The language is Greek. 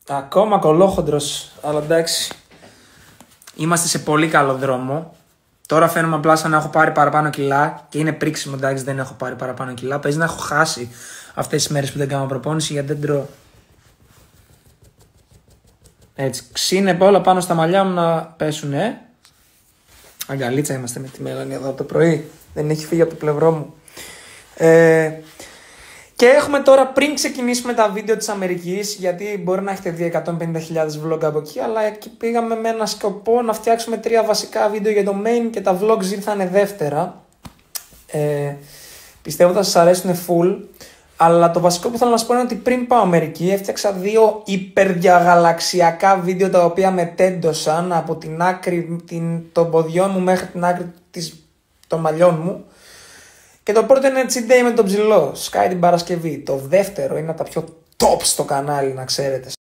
Ακόμα κολόχοντρος, αλλά εντάξει. Είμαστε σε πολύ καλό δρόμο. Τώρα φαίνομαι απλά σαν να έχω πάρει παραπάνω κιλά και είναι πρίξιμο, εντάξει, δεν έχω πάρει παραπάνω κιλά. Παίζει να έχω χάσει αυτές τις μέρες που δεν κάνω προπόνηση γιατί δεν τρώω. Έτσι, ξύνε όλα πάνω στα μαλλιά μου να πέσουν, Αγκαλίτσα είμαστε με τη Μέλανη εδώ από το πρωί. Δεν έχει φύγει από το πλευρό μου. Και έχουμε τώρα, πριν ξεκινήσουμε τα βίντεο της Αμερικής, γιατί μπορεί να έχετε δει 150.000 vlog από εκεί, αλλά εκεί πήγαμε με ένα σκοπό να φτιάξουμε 3 βασικά βίντεο για το main και τα vlogs ήρθανε δεύτερα. Πιστεύω θα σας αρέσουν full. Αλλά το βασικό που θέλω να σας πω είναι ότι πριν πάω Αμερική έφτιαξα 2 υπερδιαγαλαξιακά βίντεο τα οποία με τέντωσαν από την άκρη των ποδιών μου μέχρι την άκρη των μαλλιών μου. Και το πρώτο είναι cheat day με τον ψηλό, σκάει την Παρασκευή. Το δεύτερο είναι από τα πιο top στο κανάλι, να ξέρετε.